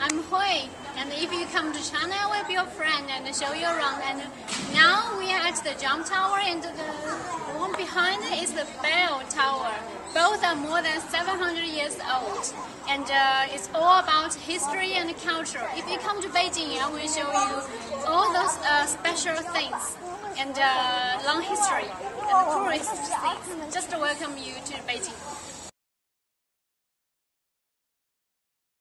I'm Hui, and if you come to China, I will be your friend and show you around. And now we are at the Jump Tower, and the one behind it is the Bell Tower. Both are more than 700 years old, and it's all about history and culture. If you come to Beijing, I will show you all those special things and long history and tourist things. Just welcome you to Beijing.